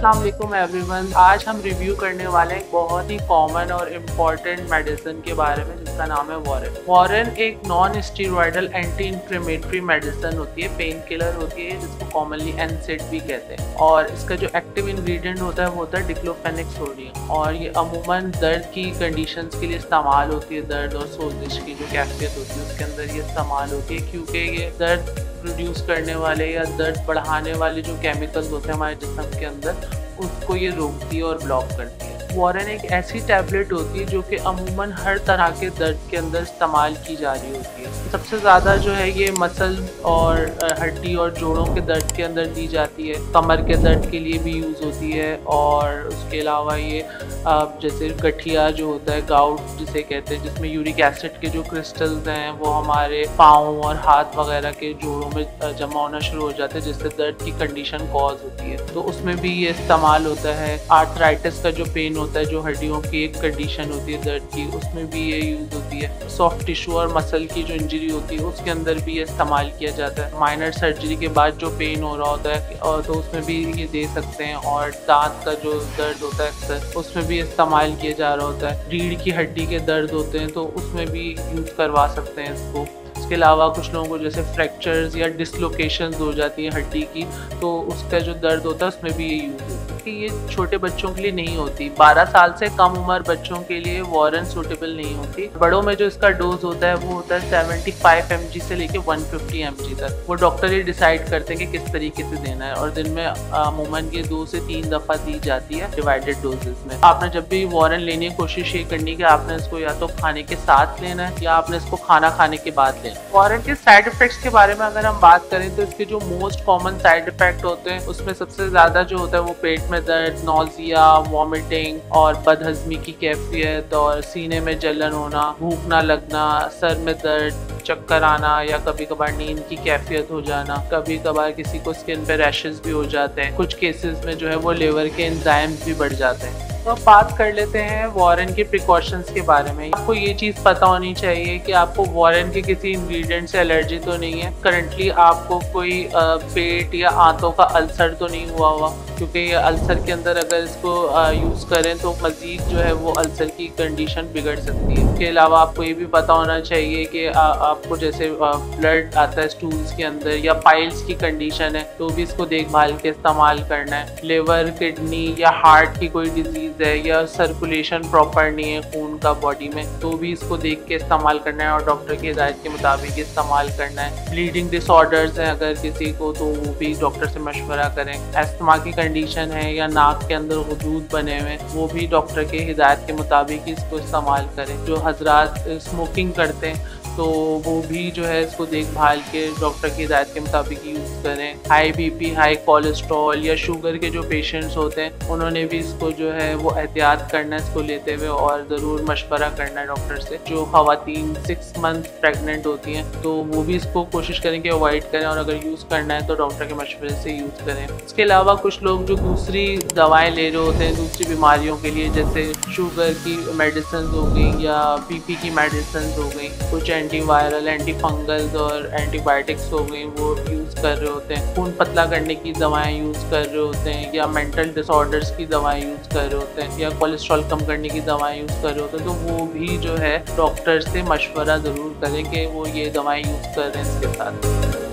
अस्सलाम वालेकुम एवरीवन। आज हम रिव्यू करने वाले हैं एक बहुत ही कॉमन और इम्पॉर्टेंट मेडिसिन के बारे में जिसका नाम है वॉरेन। वॉरेन एक non steroidal anti inflammatory medicine होती है, पेन किलर होती है जिसको कॉमनली एनसेड भी कहते हैं। और इसका जो एक्टिव इंग्रेडिएंट होता है वो होता है डिक्लोफेनिक सोडियम। और ये अमूमन दर्द की कंडीशंस के लिए इस्तेमाल होती है। दर्द और सोजिश की जो कैफियत होती है उसके अंदर ये इस्तेमाल होती है, क्योंकि ये दर्द प्रोड्यूस करने वाले या दर्द बढ़ाने वाले जो केमिकल्स होते हैं हमारे जिस्म के अंदर, उसको ये रोकती है और ब्लॉक करती है। वॉरेन एक ऐसी टैबलेट होती है जो कि अमूमन हर तरह के दर्द के अंदर इस्तेमाल की जा रही होती है। सबसे ज़्यादा जो है ये मसल और हड्डी और जोड़ों के दर्द के अंदर दी जाती है। कमर के दर्द के लिए भी यूज़ होती है। और उसके अलावा ये जैसे गठिया जो होता है, गाउट जिसे कहते हैं, जिसमें यूरिक एसिड के जो क्रिस्टल्स हैं वो हमारे पाँव और हाथ वगैरह के जोड़ों में जमा होना शुरू हो जाते हैं, जिससे दर्द की कंडीशन कॉज होती है, तो उसमें भी ये इस्तेमाल होता है। आर्थराइटिस का जो पेन होता है, जो हड्डियों की एक कंडीशन होती है दर्द की, उसमें भी ये यूज़ होती है। सॉफ्ट टिश्यू और मसल की जो इंजरी होती है उसके अंदर भी ये इस्तेमाल किया जाता है। माइनर सर्जरी के बाद जो पेन हो रहा होता है और तो उसमें भी ये दे सकते हैं। और दांत का जो दर्द होता है अक्सर उसमें भी इस्तेमाल किया जा रहा होता है। रीढ़ की हड्डी के दर्द होते हैं तो उसमें भी यूज़ करवा सकते हैं इसको। इसके अलावा कुछ लोगों को जैसे फ्रैक्चर्स या डिसलोकेशंस हो जाती हैं हड्डी की, तो उसका जो दर्द होता है उसमें भी ये यूज़ होता है। कि ये छोटे बच्चों के लिए नहीं होती, 12 साल से कम उम्र बच्चों के लिए वॉरेन सूटेबल नहीं होती। बड़ों में जो इसका डोज होता है वो होता है 75 mg से लेके 150 mg तक। वो डॉक्टर ही डिसाइड करते हैं कि किस तरीके से देना है। और दिन में अमूमन ये 2 से 3 दफ़ा दी जाती है डिवाइडेड डोजेस में। आपने जब भी वॉरेन लेने की कोशिश ये करनी कि आपने इसको या तो खाने के साथ लेना है या आपने इसको खाना खाने के बाद लेना है। वॉरेन के साइड इफेक्ट्स के बारे में अगर हम बात करें तो इसके जो मोस्ट कॉमन साइड इफेक्ट होते हैं उसमें सबसे ज़्यादा जो होता है वो पेट में दर्द, नौजिया, वॉमिटिंग और बदहजमी की कैफियत और सीने में जलन होना, भूख ना लगना, सर में दर्द, चक्कर आना या कभी कभार नींद की कैफियत हो जाना। कभी कभार किसी को स्किन पे रैशेस भी हो जाते हैं। कुछ केसेस में जो है वो लिवर के एंजाइम्स भी बढ़ जाते हैं। तो अब बात कर लेते हैं वॉरेन के प्रिकॉशंस के बारे में। आपको ये चीज़ पता होनी चाहिए कि आपको वॉरेन के किसी इंग्रेडिएंट से एलर्जी तो नहीं है। करंटली आपको कोई पेट या आंतों का अल्सर तो नहीं हुआ हुआ, क्योंकि ये अल्सर के अंदर अगर इसको यूज़ करें तो मज़ीद जो है वो अल्सर की कंडीशन बिगड़ सकती है। इसके अलावा आपको ये भी पता होना चाहिए कि आपको जैसे ब्लड आता है स्टूल्स के अंदर या पाइल्स की कंडीशन है तो भी इसको देखभाल के इस्तेमाल करना है। लिवर, किडनी या हार्ट की कोई डिजीज़ है या सर्कुलेशन प्रॉपर नहीं है खून का बॉडी में, तो भी इसको देख के इस्तेमाल करना है और डॉक्टर की हिदायत के मुताबिक इस्तेमाल करना है। ब्लीडिंग डिसऑर्डर्स हैं अगर किसी को तो वो भी डॉक्टर से मशवरा करें। एस्थमा की कंडीशन है या नाक के अंदर हुदूद बने हुए, वो भी डॉक्टर के हिदायत के मुताबिक इसको इस्तेमाल करें। जो हजरात स्मोकिंग करते हैं तो वो भी जो है इसको देखभाल के डॉक्टर की हिदायत के मुताबिक यूज़ करें। हाई बीपी, हाई कोलेस्ट्रॉल या शुगर के जो पेशेंट्स होते हैं उन्होंने भी इसको जो है वो एहतियात करना है इसको लेते हुए, और ज़रूर मशवरा करना है डॉक्टर से। जो ख़वातीन 6 मंथ प्रेगनेंट होती हैं तो वो भी इसको कोशिश करें कि अवॉइड करें, और अगर यूज़ करना है तो डॉक्टर के मशवरे से यूज़ करें। इसके अलावा कुछ लोग जो दूसरी दवाएँ ले रहे होते हैं दूसरी बीमारियों के लिए, जैसे शुगर की मेडिसिन हो गई या बीपी की मेडिसिन हो गई, कुछ एंटीवायरल, एंटी फंगल्स और एंटीबायोटिक्स हो गई, वो यूज़ कर रहे होते हैं। खून पतला करने की दवाएं यूज़ कर रहे होते हैं या मेंटल डिसऑर्डर्स की दवाएं यूज़ कर रहे होते हैं या कोलेस्ट्रॉल कम करने की दवाएं यूज़ कर रहे होते हैं, तो वो भी जो है डॉक्टर से मशवरा ज़रूर करें कि वो ये दवाएं यूज़ कर रहे हैं इसके साथ।